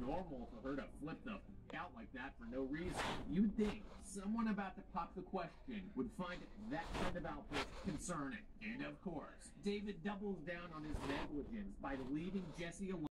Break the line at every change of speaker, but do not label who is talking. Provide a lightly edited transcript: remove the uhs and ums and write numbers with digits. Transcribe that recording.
normal for her to flip the out like that for no reason. You'd think someone about to pop the question would find that kind of outburst concerning. And of course, David doubles down on his negligence by leaving Jesse alone.